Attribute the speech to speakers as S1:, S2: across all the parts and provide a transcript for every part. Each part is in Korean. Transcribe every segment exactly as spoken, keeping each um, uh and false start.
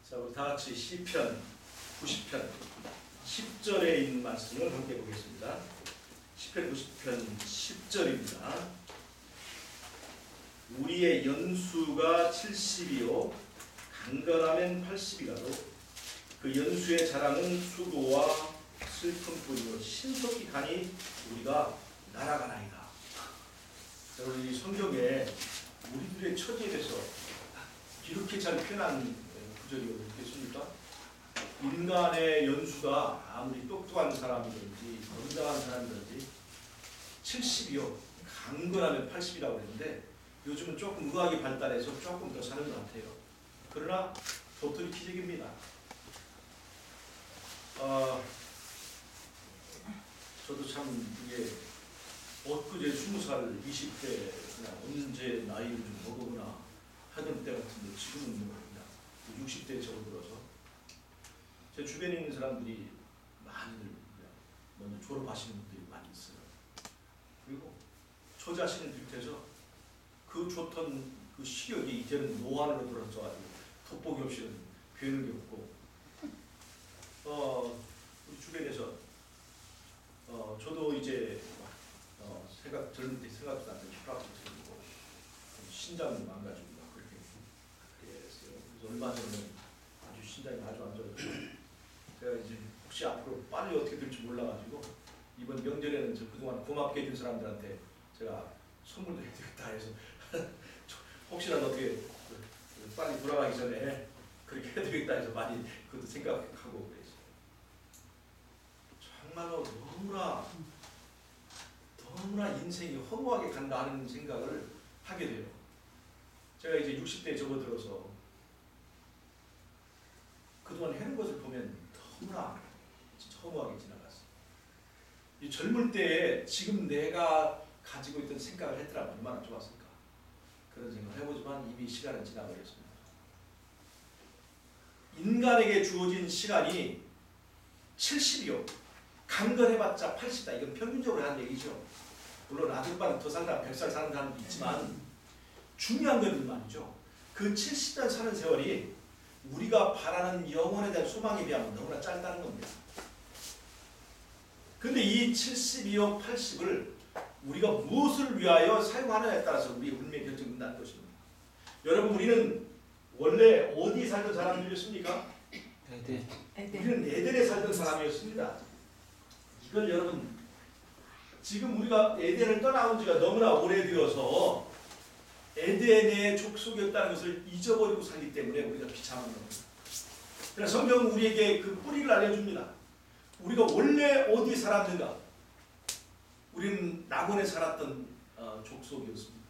S1: 자, 우리 다 같이 시편 구십 편 십 절에 있는 말씀을 함께 보겠습니다. 시편 구십 편 십 절입니다. 우리의 연수가 칠십이요 강건하면 팔십이라도 그 연수의 자랑은 수고와 슬픔뿐이요 신속히 가니 우리가 날아가나이다. 여러분, 이 성경에 우리들의 처지에 대해서 이렇게 잘 표현한 구절이 어떻겠습니까? 인간의 연수가 아무리 똑똑한 사람이든지 건강한 사람이든지 칠십이요 강건하면 팔십이라고 했는데, 요즘은 조금 의학이 발달해서 조금 더 사는 것 같아요. 그러나 도토리 기적입니다. 어, 저도 참 이게 엊그제 스무 살, 이십 대 그냥 언제 나이를 좀 먹어보나 하던 때 같은데 지금은 뭐 그냥 육십 대에 접어들어서 제 주변에 있는 사람들이 많이들 먼저 졸업하시는 분들이 많이 있어요. 그리고 저 자신을 비롯해서 그 좋던 그 시력이 이제는 노안으로 들어서가지고 돋보기 없이는 뵈는 게 없고, 어, 우리 주변에서 어, 저도 이제 어, 생각 젊을 때 생각도 안 되는 혈압도 들고 신장도 망가지고 그렇게 그랬어요. 그래서 얼마 전에 아주 신장이 아주 안 좋아졌고, 제가 이제 혹시 앞으로 빨리 어떻게 될지 몰라가지고 이번 명절에는 저 그동안 고맙게 해준 사람들한테 제가 선물도 해드리겠다 해서 혹시라도 어떻게 빨리 돌아가기 전에 그렇게 해드리겠다 해서 많이 그것도 생각하고 그랬어요. 정말로 너무나 너무나 인생이 허무하게 간다 하는 생각을 하게 돼요. 제가 이제 육십 대에 접어들어서 그동안 해는 것을 보면 너무나 진짜 허무하게 지나갔어요. 이 젊을 때에 지금 내가 가지고 있던 생각을 했더라면 얼마나 좋았을까, 그런 생각을 해보지만 이미 시간은 지나버렸습니다. 인간에게 주어진 시간이 칠십이요 강건해봤자 팔십이다. 이건 평균적으로 하는 얘기죠. 물론 아직까지 더 살다 백 살 사는 사람도 있지만 중요한 건 말이죠. 그 칠십 년 사는 세월이 우리가 바라는 영혼에 대한 소망에 비하면 너무나 짧다는 겁니다. 근데 이 칠십이요 팔십을 우리가 무엇을 위하여 사용하느냐에 따라서 우리의 운명이 결정된다는 것입니다. 여러분, 우리는 원래 어디 살던 사람들이었습니까?
S2: 에덴.
S1: 우리는 에덴에 살던 사람이었습니다. 이걸 여러분, 지금 우리가 에덴을 떠나온 지가 너무나 오래되어서 에덴의 족속이었다는 것을 잊어버리고 살기 때문에 우리가 비참한 겁니다. 그래서 성경은 우리에게 그 뿌리를 알려줍니다. 우리가 원래 어디 살았는가? 우리는 낙원에 살았던 어, 족속이었습니다.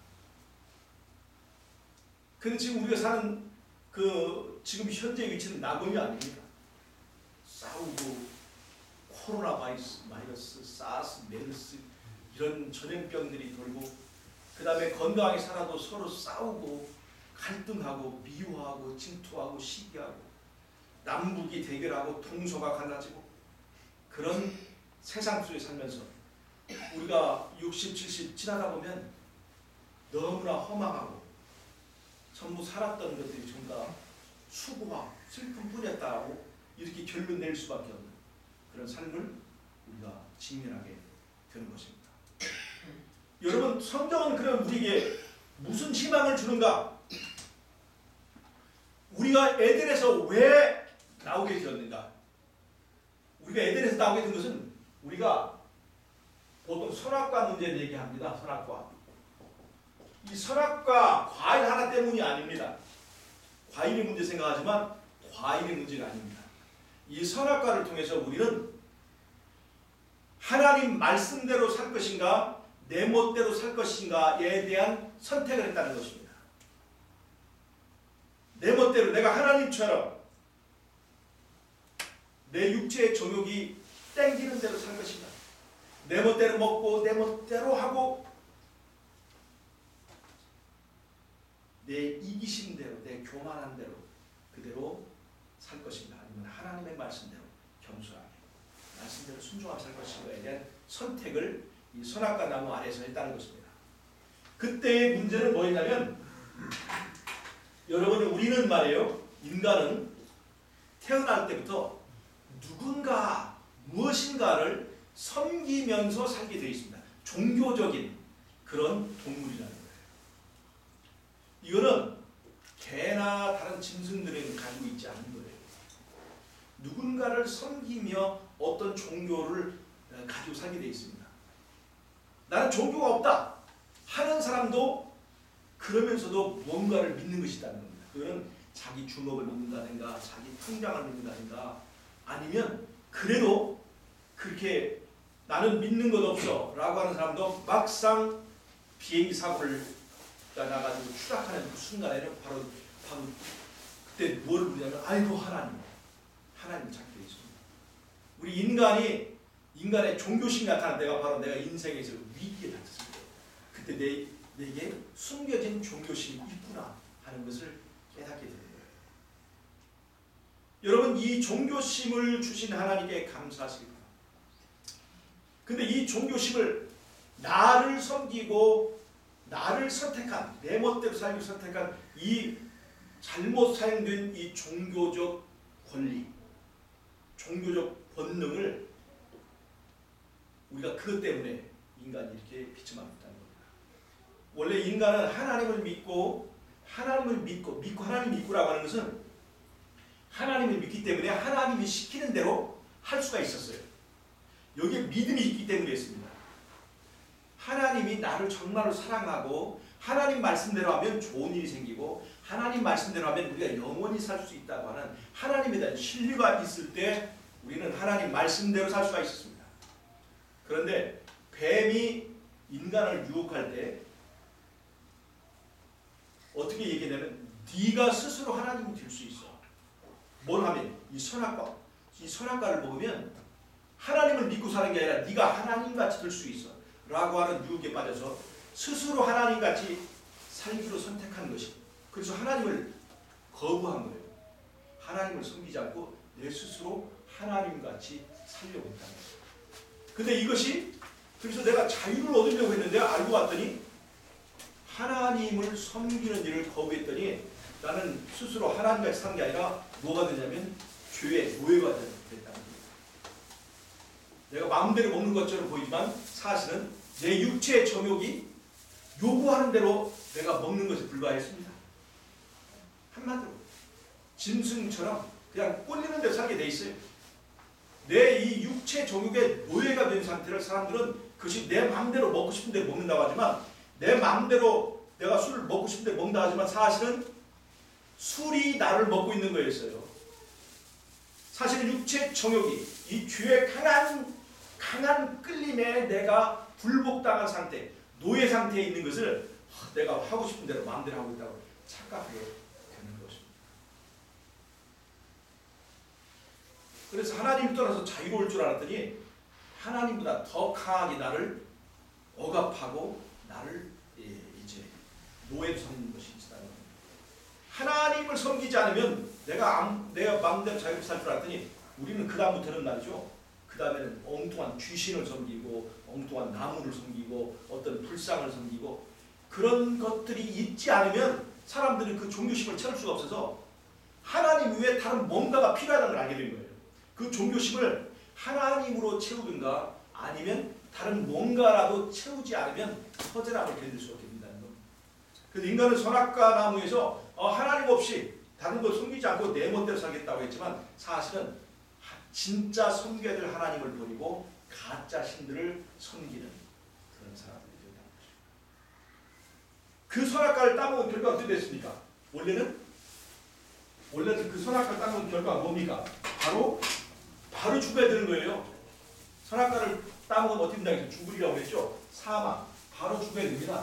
S1: 근데 지금 우리가 사는 그 지금 현재 위치는 낙원이 아닙니다. 싸우고 코로나 바이러스, 바이러스, 사스, 메르스 이런 전염병들이 돌고, 그 다음에 건강하게 살아도 서로 싸우고 갈등하고 미워하고 질투하고 시기하고 남북이 대결하고 동서가 갈라지고, 그런 세상 속에 살면서 우리가 육십, 칠십 지나다 보면 너무나 허망하고 전부 살았던 것들이 전부 다 수고와 슬픔뿐이었다고 이렇게 결론 낼 수밖에 없는 그런 삶을 우리가 직면하게 되는 것입니다. 여러분, 성경은 그럼 우리에게 무슨 희망을 주는가? 우리가 에덴에서 왜 나오게 되었는가? 우리가 에덴에서 나오게 된 것은 우리가 보통 선악과 문제를 얘기합니다. 선악과. 이 선악과 과일 하나 때문이 아닙니다. 과일의 문제 생각하지만 과일의 문제가 아닙니다. 이 선악과를 통해서 우리는 하나님 말씀대로 살 것인가 내 멋대로 살 것인가에 대한 선택을 했다는 것입니다. 내 멋대로 내가 하나님처럼 내 육체의 정욕이 땡기는 대로 살 것인가, 내 멋대로 먹고 내 멋대로 하고 내 이기심대로 내 교만한 대로 그대로 살 것인가, 아니면 하나님의 말씀대로 겸손하게 말씀대로 순종하며 살 것인가에 대한 선택을 이 선악과 나무 아래에서 했다는 것입니다. 그때의 문제는 뭐였냐면, 여러분, 우리는 말이에요, 인간은 태어날 때부터 누군가 무엇인가를 섬기면서 살게 되어 있습니다. 종교적인 그런 동물이라는 거예요. 이거는 개나 다른 짐승들은 가지고 있지 않은 거예요. 누군가를 섬기며 어떤 종교를 가지고 살게 되어 있습니다. 나는 종교가 없다 하는 사람도 그러면서도 뭔가를 믿는 것이라는 겁니다. 그거는 자기 주먹을 믿는다든가 자기 통장을 믿는다든가 아니면 그래도 그렇게 나는 믿는 것 없어 라고 하는 사람도 막상 비행기 사고를 나가지고 추락하는 그 순간에는 바로 바로 그때 뭘 부르냐면 아이고 하나님 하나님을 찾게 되어 있습니다. 우리 인간이 인간의 종교심 나타난 때가 바로 내가 인생에서 위기에 닥쳤을 때 그때 내, 내게 숨겨진 종교심이 있구나 하는 것을 깨닫게 되는 거예요. 여러분 이 종교심을 주신 하나님께 감사하시기 바랍니다. 근데 이 종교심을 나를 섬기고 나를 선택한 내 멋대로 살기 선택한 이 잘못 사용된 이 종교적 권리 종교적 본능을 우리가 그것 때문에 인간이 이렇게 비참하고 있다는 겁니다. 원래 인간은 하나님을 믿고 하나님을 믿고 믿고 하나님 믿고라고 하는 것은 하나님을 믿기 때문에 하나님이 시키는 대로 할 수가 있었어요. 여기에 믿음이 있기 때문이었습니다. 하나님이 나를 정말로 사랑하고 하나님 말씀대로 하면 좋은 일이 생기고 하나님 말씀대로 하면 우리가 영원히 살 수 있다고 하는 하나님에 대한 신뢰가 있을 때 우리는 하나님 말씀대로 살 수가 있었습니다. 그런데 뱀이 인간을 유혹할 때 어떻게 얘기하냐면 네가 스스로 하나님이 될 수 있어. 뭘 하면 이 선악과 이 선악과를 먹으면 하나님을 믿고 사는 게 아니라 네가 하나님같이 될 수 있어 라고 하는 유혹에 빠져서 스스로 하나님같이 살기로 선택한 것이 그래서 하나님을 거부한 거예요. 하나님을 섬기지 않고 내 스스로 하나님같이 살려고 했다는 거예요. 근데 이것이 그래서 내가 자유를 얻으려고 했는데 알고 봤더니 하나님을 섬기는 일을 거부했더니 나는 스스로 하나님같이 사는 게 아니라 뭐가 되냐면 죄의 노예가 됐다는 거예요. 내가 마음대로 먹는 것처럼 보이지만 사실은 내 육체의 정욕이 요구하는 대로 내가 먹는 것에 불과했습니다. 한마디로 짐승처럼 그냥 꼴리는 대로 살게 돼 있어요. 내 이 육체 정욕의 노예가 된 상태를 사람들은 그것이 내 마음대로 먹고 싶은 대로 먹는다고 하지만 내 마음대로 내가 술을 먹고 싶은 대로 먹는다 하지만 사실은 술이 나를 먹고 있는 거였어요. 사실은 육체 정욕이 이 죄의 강한 강한 끌림에 내가 굴복당한 상태, 노예 상태에 있는 것을 내가 하고 싶은 대로 마음대로 하고 있다고 착각하게 되는 것입니다. 그래서 하나님 떠나서 자유로울 줄 알았더니 하나님보다 더 강하게 나를 억압하고 나를 이제 노예로 삼는 것이 있다는 겁니다. 하나님을 섬기지 않으면 내가 내가 마음대로 자유롭게 살 줄 알았더니 우리는 그 다음부터는 말이죠. 그 다음에는 엉뚱한 귀신을 섬기고 엉뚱한 나무를 섬기고 어떤 불상을 섬기고 그런 것들이 있지 않으면 사람들은 그 종교심을 채울 수가 없어서 하나님 외에 다른 뭔가가 필요하다는 걸 알게 된 거예요. 그 종교심을 하나님으로 채우든가 아니면 다른 뭔가라도 채우지 않으면 허전함을 견딜 수 없게 된다는 겁니다. 그래서 인간은 선악과 나무에서 어, 하나님 없이 다른 걸 섬기지 않고 내 멋대로 살겠다고 했지만 사실은 진짜 섬겨야 될 하나님을 버리고 가짜 신들을 섬기는 그런 사람들이 된다는 것입니다. 그 선악과를 따먹은 결과가 어떻게 됐습니까? 원래는 원래는 그 선악과를 따먹은 결과가 뭡니까? 바로 바로 죽어야 되는 거예요. 선악과를 따먹으면 어떻게 된다고 죽으리라고 했죠? 사망. 바로 죽어야 됩니다.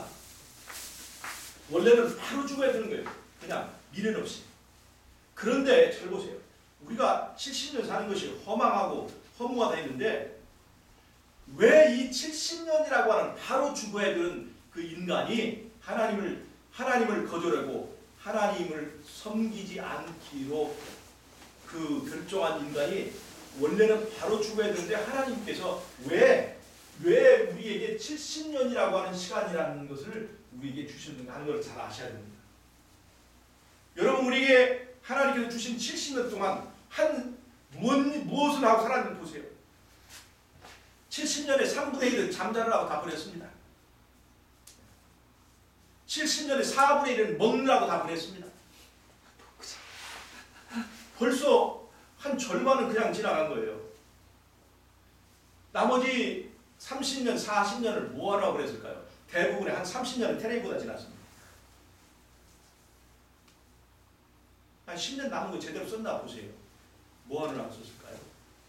S1: 원래는 바로 죽어야 되는 거예요. 그냥 미련 없이. 그런데 잘 보세요. 우리가 칠십 년 사는 것이 허망하고 허무하다 했는데 왜 이 칠십 년이라고 하는 바로 죽어야 되는 그 인간이 하나님을 하나님을 거절하고 하나님을 섬기지 않기로 그 결정한 인간이 원래는 바로 죽어야 되는데 하나님께서 왜, 왜 우리에게 칠십 년이라고 하는 시간이라는 것을 우리에게 주셨는가 하는 걸 잘 아셔야 됩니다. 여러분 우리에게 하나님께서 주신 칠십 년 동안 한 무엇, 무엇을 하고 살았는지 보세요. 칠십 년에 삼분의 일은 잠자느라고 다 보냈습니다. 칠십 년에 사분의 일은 먹느라고 다 보냈습니다. 벌써 한 절반은 그냥 지나간 거예요. 나머지 삼십 년, 사십 년을 뭐하라고 그랬을까요? 대부분의 한 삼십 년은 텔레비보다 지났습니다. 한 십 년 남은 거 제대로 썼나 보세요. 뭐하느라고 썼을까요?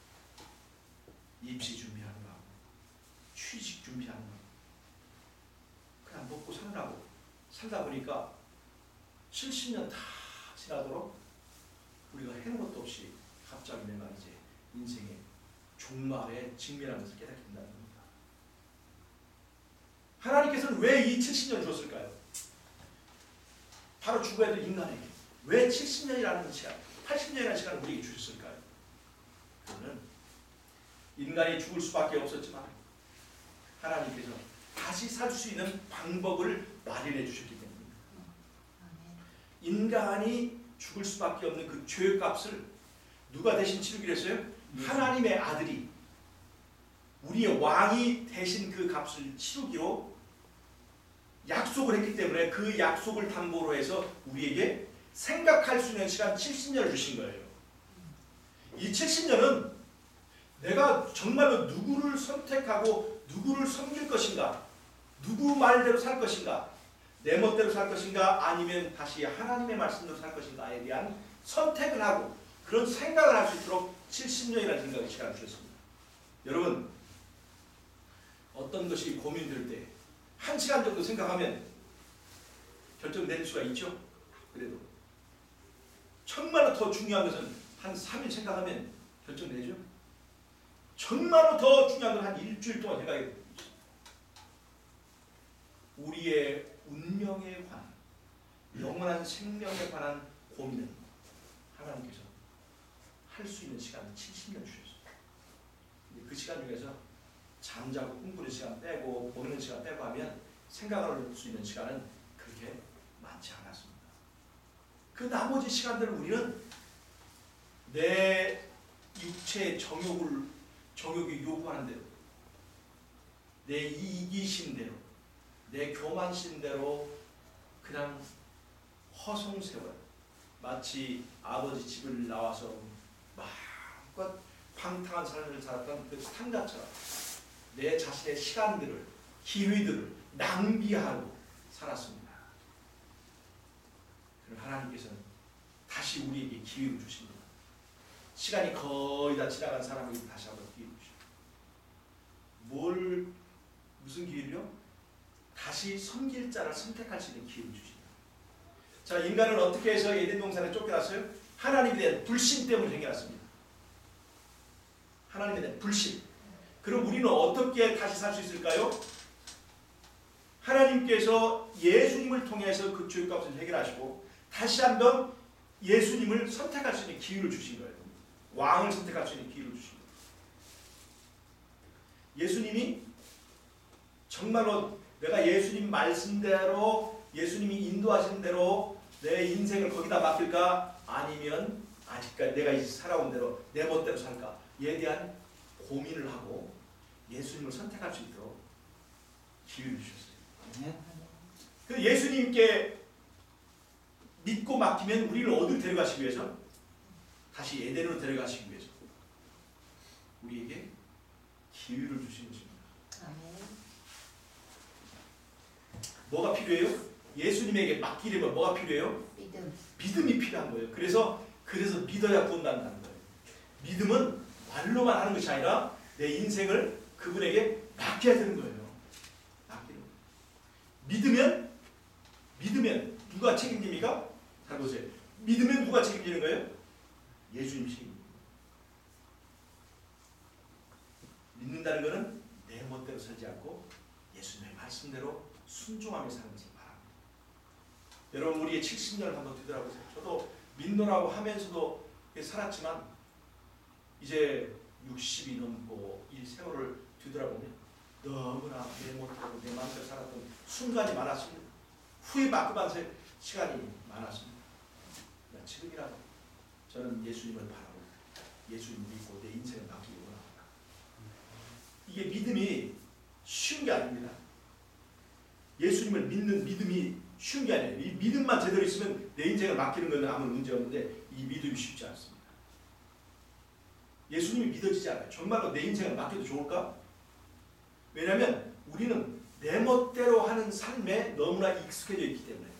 S1: 입시 준비하는 거, 취직 준비하는 거, 그냥 먹고 살라고 살다 보니까 칠십 년 다 지나도록 우리가 해놓은 것도 없이 갑자기 내가 이제 인생의 종말에 직면한 것을 깨닫게 된다는 겁니다. 하나님께서는 왜 이 칠십 년을 주었을까요? 바로 죽어야 될 인간에게 왜 칠십 년이라는 시간, 팔십 년이라는 시간을 우리에게 주셨을까요? 그거는 인간이 죽을 수밖에 없었지만 하나님께서 다시 살 수 있는 방법을 마련해 주셨기 때문입니다. 인간이 죽을 수밖에 없는 그 죄의 값을 누가 대신 치르기로 했어요? 하나님의 아들이 우리의 왕이 대신 그 값을 치르기로 약속을 했기 때문에 그 약속을 담보로 해서 우리에게 생각할 수 있는 시간 칠십 년을 주신 거예요. 이 칠십 년은 내가 정말로 누구를 선택하고 누구를 섬길 것인가, 누구 말대로 살 것인가, 내 멋대로 살 것인가, 아니면 다시 하나님의 말씀대로 살 것인가에 대한 선택을 하고 그런 생각을 할 수 있도록 칠십 년이라는 생각의 시간을 주셨습니다. 여러분, 어떤 것이 고민될 때 한 시간 정도 생각하면 결정될 수가 있죠. 그래도 정말로 더 중요한 것은 한 삼 일 생각하면 결정되죠. 정말로 더 중요한 건 한 일주일 동안 생각해야 됩니다. 우리의 운명에 관한, 영원한 생명에 관한 고민은 하나님께서 할 수 있는 시간은 칠십 년 주셨습니다. 그 시간 중에서 잠자고 꿈꾸는 시간 빼고 보는 시간 빼고 하면 생각을 할 수 있는 시간은 그렇게 많지 않았습니다. 그 나머지 시간들을 우리는 내 육체의 정욕을, 정욕이 요구하는 대로, 내 이기심대로, 내 교만심대로 그냥 허송세월, 마치 아버지 집을 나와서 마음껏 방탕한 삶을 살았던 그 탕자처럼 내 자신의 시간들을, 기회들을 낭비하고 살았습니다. 그럼 하나님께서는 다시 우리에게 기회를 주십니다. 시간이 거의 다 지나간 사람에게 다시 한번 기회를 주십니다. 뭘, 무슨 기회를요? 다시 섬길 자를 선택할 수 있는 기회를 주십니다. 자, 인간은 어떻게 해서 에덴 동산에 쫓겨났어요? 하나님에 대한 불신 때문에 생겨났습니다. 하나님에 대한 불신. 그럼 우리는 어떻게 다시 살 수 있을까요? 하나님께서 예수님을 통해서 그 죄값을 해결하시고 다시 한번 예수님을 선택할 수 있는 기회를 주신 거예요. 왕을 선택할 수 있는 기회를 주신 거예요. 예수님이 정말로 내가 예수님 말씀대로, 예수님이 인도하신 대로 내 인생을 거기다 맡길까? 아니면 아직까지 내가 이제 살아온 대로 내 멋대로 살까? 에 대한 고민을 하고 예수님을 선택할 수 있도록 기회를 주셨어요. 그 예수님께 믿고 맡기면 우리를 어디로 데려가시기 위해서? 다시 에덴으로 데려가시기 위해서 우리에게 기회를 주신 것입니다. 뭐가 필요해요? 예수님에게 맡기려면 뭐가 필요해요?
S2: 믿음.
S1: 믿음이 필요한 거예요. 그래서 그래서 믿어야 구원받는다는 거예요. 믿음은 말로만 하는 것이 아니라 내 인생을 그분에게 맡겨야 되는 거예요. 맡기는 거예요. 믿으면 믿으면 누가 책임집니까? 잘 보세요. 믿으면 누가 책임지는 거예요? 예수님 책임집니다. 믿는다는 것은 내 멋대로 살지 않고 예수님의 말씀대로 순종하며 사는 것을 바랍니다. 여러분, 우리의 칠십 년을 한번 되돌아보세요. 저도 믿노라고 하면서도 살았지만 이제 육십이 넘고 이 세월을 뒤돌아보면 너무나 내 못하고 내 마음대로 살았던 순간이 많았습니다. 후회 받고만 시간이 많았습니다. 지금이라도 저는 예수님을 바라고 예수님 믿고 내 인생을 맡기기 원합니다. 이게 믿음이 쉬운 게 아닙니다. 예수님을 믿는 믿음이 쉬운 게 아니에요. 이 믿음만 제대로 있으면 내 인생을 맡기는 건 아무 문제 없는데 이 믿음이 쉽지 않습니다. 예수님이 믿어지지 않아요. 정말로 내 인생을 맡겨도 좋을까? 왜냐하면 우리는 내 멋대로 하는 삶에 너무나 익숙해져 있기 때문에.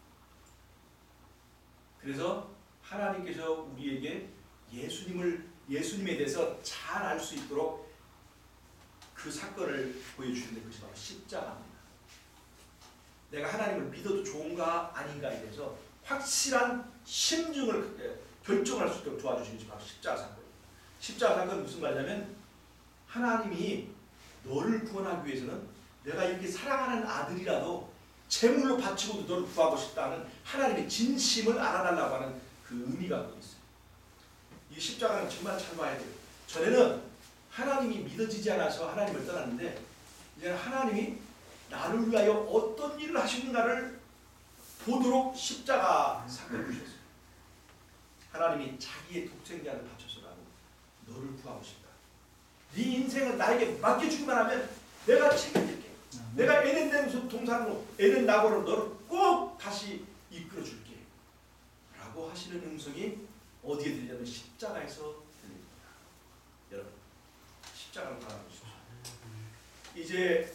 S1: 그래서 하나님께서 우리에게 예수님을 예수님에 대해서 잘 알 수 있도록 그 사건을 보여주시는데 그것이 바로 십자가입니다. 내가 하나님을 믿어도 좋은가 아닌가에 대해서 확실한 심증을 결정할 수 있도록 도와주시는 것이 바로 십자가 사건입니다. 십자가 사건은 무슨 말이냐면 하나님이 너를 구원하기 위해서는 내가 이렇게 사랑하는 아들이라도 제물로 바치고도 너를 구하고 싶다는 하나님의 진심을 알아달라고 하는 그 의미가 있어요. 이 십자가는 정말 잘 봐야 돼요. 전에는 하나님이 믿어지지 않아서 하나님을 떠났는데 이제 하나님이 나를 위하여 어떤 일을 하시는가를 보도록 십자가 사건을 주셨어요. 하나님이 자기의 독생자를 바쳐서라도 너를 구하고 싶다. 네 인생을 나에게 맡겨주기만 하면 내가 책임질게. 음. 내가 에덴 동산으로 에덴 낙원으로 너를 꼭 다시 이끌어줄게. 라고 하시는 음성이 어디에 들리냐면 십자가에서 들립니다. 여러분 십자가를 바라보십시오. 이제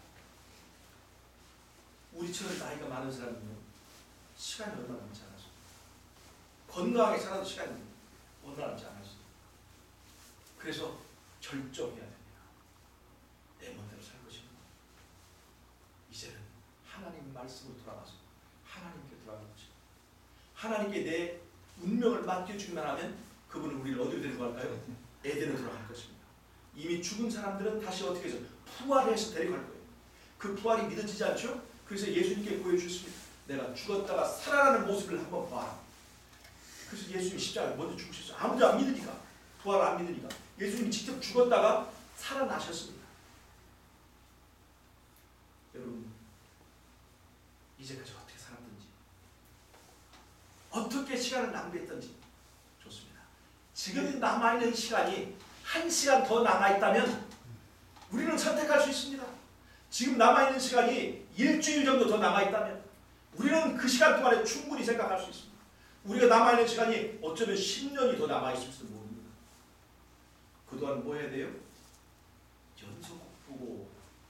S1: 우리처럼 나이가 많은 사람은요 시간이 얼마 남지 않았어요. 건강하게 살아도 시간이 얼마 남지 않았어요. 그래서 결정해야 됩니다. 내 멋대로 살 것인가? 이제는 하나님 말씀으로 돌아가서 하나님께 돌아가는 것입니다. 하나님께 내 운명을 맡겨주기만 하면 그분은 우리를 어디로 데리고 갈까요? 에덴으로 돌아갈 것입니다. 이미 죽은 사람들은 다시 어떻게 해서 부활해서 데리고 갈 거예요. 그 부활이 믿어지지 않죠? 그래서 예수님께 보여주셨습니다. 내가 죽었다가 살아나는 모습을 한번 봐라. 그래서 예수님이 십자가에 먼저 죽으셨어요. 아무도 안 믿으니까. 부활을 안 믿으니까. 예수님이 직접 죽었다가 살아나셨습니다. 여러분 이제까지 어떻게 살았든지 어떻게 시간을 낭비했든지 좋습니다. 지금 남아있는 시간이 한 시간 더 남아있다면 우리는 선택할 수 있습니다. 지금 남아있는 시간이 일주일 정도 더 남아있다면 우리는 그 시간 동안에 충분히 생각할 수 있습니다. 우리가 남아있는 시간이 어쩌면 십 년이 더 남아있을지도 모릅니다. 그동안 뭐 해야 돼요? 연속 보고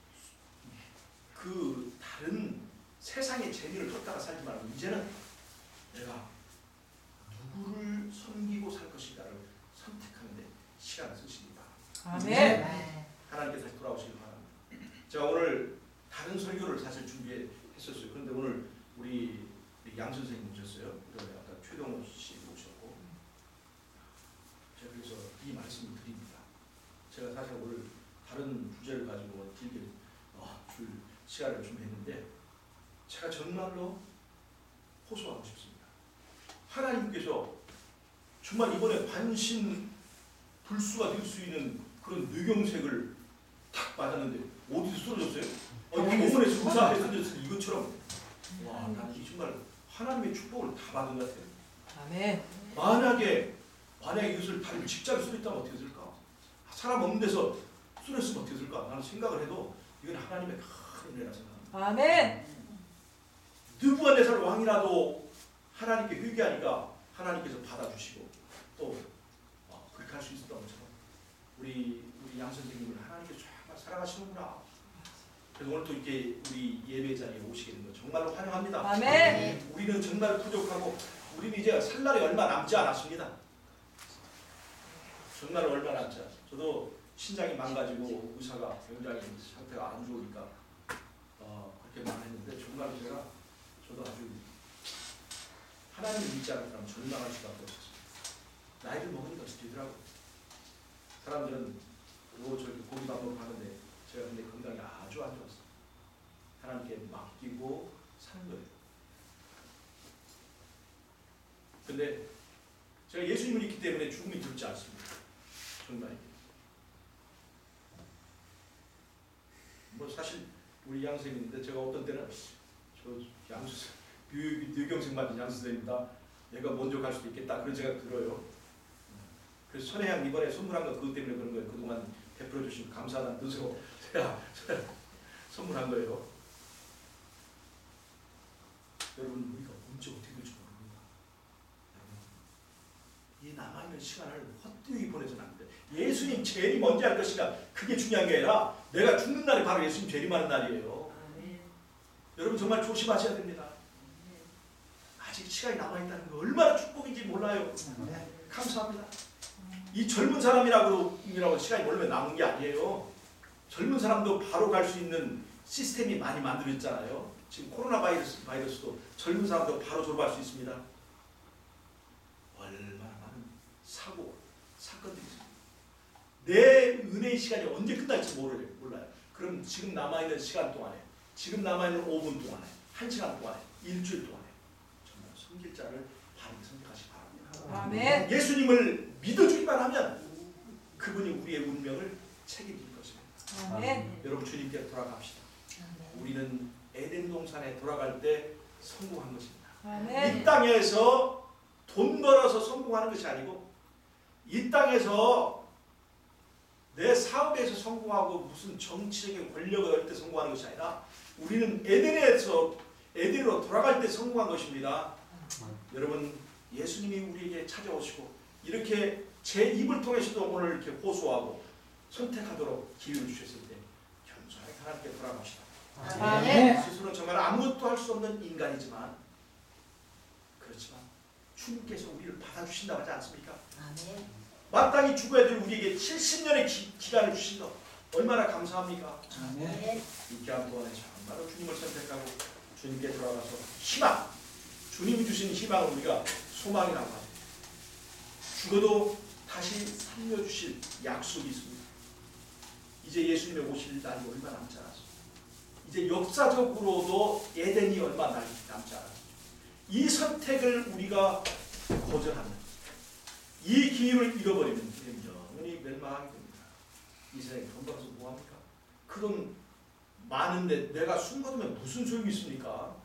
S1: 그 다른 세상의 재미를 쫓다가 살지 말고 이제는 내가 누구를 섬기고 살 것인가를 선택하는 데 시간을 쓰십니다.
S2: 아멘.
S1: 하나님께 다시 돌아오시길 바랍니다. 제가 오늘 다른 설교를 사실 준비했었어요. 그런데 오늘 우리 양 선생님 오셨어요. 그리고 아까 최동호 씨 오셨고 제가 그래서 이 말씀을 드립니다. 제가 사실 오늘 다른 주제를 가지고 길게 어, 줄 시간을 준비했는데 제가 정말로 호소하고 싶습니다. 하나님께서 정말 이번에 반신 불수가 될 수 있는 그런 뇌경색을 탁 맞았는데 어디서 쓰러졌어요? 어, 병원에서 의사에 쓰러졌을 이것처럼 와, 난 이 정말 하나님의 축복을 다 받은 것 같아요.
S2: 아멘.
S1: 만약에 만약에 이것을 다른 직장에 쓰러졌다면 어떻게 될까? 사람 없는 데서 쓰러졌으면 어떻게 될까? 나는 생각을 해도 이건 하나님의 큰 은혜라 생각합니다.
S2: 아멘.
S1: 느부갓네살 왕이라도 하나님께 회개하니까 하나님께서 받아주시고 또 어, 그렇게 할 수 있었던 것처럼 우리 우리 양 선생님을 하나님께서 정말 사랑하시는구나. 그래서 오늘 또 이렇게 우리 예배 자리에 오시게 된 거 정말로 환영합니다.
S2: 아멘.
S1: 우리는 정말 부족하고 우리는 이제 살 날이 얼마 남지 않았습니다. 정말 얼마 남지 않았어요. 저도 신장이 망가지고 의사가 굉장히 상태가 안 좋으니까 어, 그렇게 말했는데 정말 제가 저도 아주 하나님을 믿지 않을 사람 절망할 수밖에 없었습니다. 나이를 먹으니까 되더라고요. 사람들은 뭐 저기 고기밥 먹으러 가는데 제가 근데 건강이 아주 안 좋았어요. 하나님께 맡기고 사는 거예요. 근데 제가 예수님을 믿기 때문에 죽음이 두렵지 않습니다. 정말. 뭐 사실 우리 양 선생님인데 제가 어떤 때는 저 양수 뇌경색 맞은 양 선생님이다. 내가 먼저 갈 수도 있겠다. 그런 생각 들어요. 그래서 선혜양 이번에 선물한 거 그것 때문에 그런 거예요. 그동안 베풀어 주신 감사하다는 뜻으로 제가 선물한 거예요. 여러분 우리가 언제 어떻게 될지 모릅니다. 이 남아있는 시간을 헛되이 보내서는 안 돼. 예수님 재림 언제 할 것인가 그게 중요한 게 아니라 내가 죽는 날이 바로 예수님 재림하는 날이에요.
S2: 아멘.
S1: 여러분 정말 조심하셔야 됩니다. 아직 시간이 남아있다는 거 얼마나 축복인지 몰라요. 감사합니다. 이 젊은 사람이라고 이라고 시간이 얼마 남은 게 아니에요. 젊은 사람도 바로 갈 수 있는 시스템이 많이 만들어졌잖아요. 지금 코로나 바이러스, 바이러스도 젊은 사람도 바로 졸업할 수 있습니다. 얼마나 많은 사고, 사건들이 있습니다. 내 은혜의 시간이 언제 끝날지 모르요, 몰라요. 그럼 지금 남아있는 시간 동안에, 지금 남아있는 오 분 동안에, 한 시간 동안에, 일주일 동안에 정말 섬길 자를 바르게 선택하시기 바랍니다.
S2: 아멘.
S1: 예수님을 믿어주기만 하면 그분이 우리의 운명을 책임질 것입니다.
S2: 아멘.
S1: 여러분 주님께 돌아갑시다. 우리는 에덴 동산에 돌아갈 때 성공한 것입니다.
S2: 아멘.
S1: 이 땅에서 돈 벌어서 성공하는 것이 아니고 이 땅에서 내 사업에서 성공하고 무슨 정치적인 권력을 얻을 때 성공하는 것이 아니라 우리는 에덴에서 에덴으로 돌아갈 때 성공한 것입니다. 여러분 예수님이 우리에게 찾아오시고 이렇게 제 입을 통해서도 오늘 이렇게 호소하고 선택하도록 기회를 주셨을 때 겸손하게 하나님께 돌아갑시다.
S2: 아멘.
S1: 스스로는 정말 아무것도 할 수 없는 인간이지만 그렇지만 주님께서 우리를 받아주신다고 하지 않습니까?
S3: 아멘.
S1: 마땅히 죽어야 될 우리에게 칠십 년의 기, 기간을 주신 것 얼마나 감사합니까?
S3: 아멘.
S1: 이 기간 동안에 정말로 주님을 선택하고 주님께 돌아가서 희망, 주님이 주신 희망을 우리가 소망이라고 합니다. 죽어도 다시 살려주실 약속이 있습니다. 이제 예수님의 오실 날이 얼마 남지 않았습니다. 이제 역사적으로도 에덴이 얼마 남지 않았습니다. 이 선택을 우리가 거절하면 이 기회를 잃어버리면 우리는 영원히 멸망하게 됩니다. 이 세상에 돈 벌어서 뭐합니까? 그 돈 많은데 내가 숨겨두면 무슨 소용이 있습니까?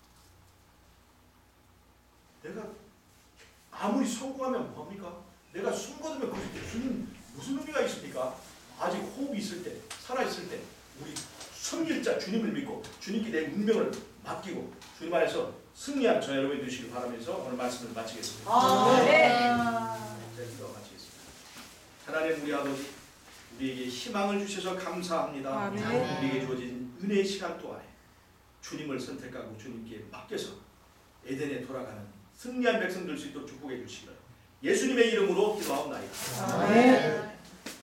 S1: 내가 아무리 성공하면 뭐합니까? 내가 숨겨두면 그게 무슨, 무슨 의미가 있습니까? 아직 호흡이 있을 때, 살아있을 때 우리 섬길 자 주님을 믿고 주님께 내 운명을 맡기고 주님 안에서 승리한 저 여러분이 되시길 바라면서 오늘 말씀을 마치겠습니다.
S2: 아멘.
S1: 네, 기도 마치겠습니다. 하나님 우리 아버지 우리에게 희망을 주셔서 감사합니다.
S2: 아멘.
S1: 우리에게 주어진 은혜의 시간 동안에 주님을 선택하고 주님께 맡겨서 에덴에 돌아가는 승리한 백성 될 수 있도록 축복해 주시기를 예수님의 이름으로 기도하옵나이다.
S2: 아멘.